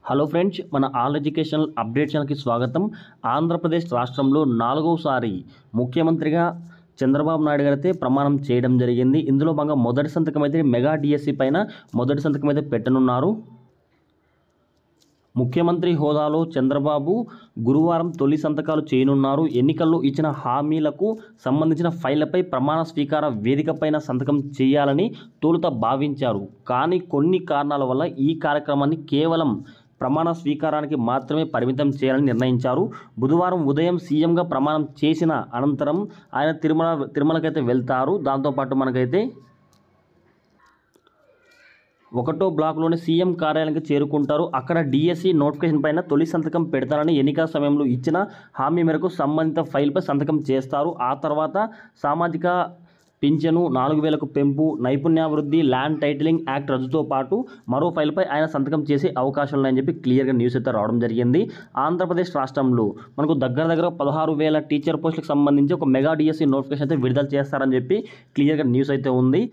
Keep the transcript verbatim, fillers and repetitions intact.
Hello friends, మన all educational update ఛానల్కి స్వాగతం. ఆంధ్రప్రదేశ్ రాష్ట్రంలో నాలుగోసారి ముఖ్యమంత్రిగా చంద్రబాబు నాయుడు గారు అయితే ప్రమాణం చేయడం జరిగింది. ఇందులో భాగంగా మొదటి సంతకం అయితే మెగా డిఎస్సి పైన మొదటి సంతకం అయితే పెట్టనున్నారు. ముఖ్యమంత్రి హోదాలో చంద్రబాబు గురువారం తొలి సంతకాలు చేయనున్నారు. ఎన్నికల్లో ఇచ్చిన హామీలకు సంబంధించిన ఫైళ్లపై ప్రమాణ స్వీకార వేదికపైన సంతకం చేయాలని తొలుత భావించారు. కానీ కొన్ని కారణాల వల్ల ఈ కార్యక్రమాన్ని కేవలం ప్రమాణ స్వీకారానికి మాత్రమే పరిమితం చేయాలని నిర్ణయించారు. బుధవారం ఉదయం సీఎంగా ప్రమాణం చేసిన అనంతరం ఆయన తిరుమల తిరుమలకైతే వెళ్తారు. దాంతోపాటు మనకైతే ఒకటో బ్లాక్లోని సీఎం కార్యాలయానికి చేరుకుంటారు. అక్కడ డిఎస్సి నోటిఫికేషన్ పైన తొలి సంతకం పెడతారని ఎన్నికల సమయంలో ఇచ్చిన హామీ మేరకు సంబంధిత ఫైల్పై సంతకం చేస్తారు. ఆ తర్వాత సామాజిక పింఛను నాలుగు వేలకు పెంపు, నైపుణ్యాభివృద్ధి, ల్యాండ్ టైటిలింగ్ యాక్ట్ రద్దుతో పాటు మరో ఫైల్పై ఆయన సంతకం చేసే అవకాశాలు ఉన్నాయని చెప్పి క్లియర్గా న్యూస్ అయితే రావడం జరిగింది. ఆంధ్రప్రదేశ్ రాష్ట్రంలో మనకు దగ్గర దగ్గర పదహారు వేల టీచర్ పోస్టులకు సంబంధించి ఒక మెగా డిఎస్సి నోటిఫికేషన్ అయితే విడుదల చేస్తారని చెప్పి క్లియర్గా న్యూస్ అయితే ఉంది.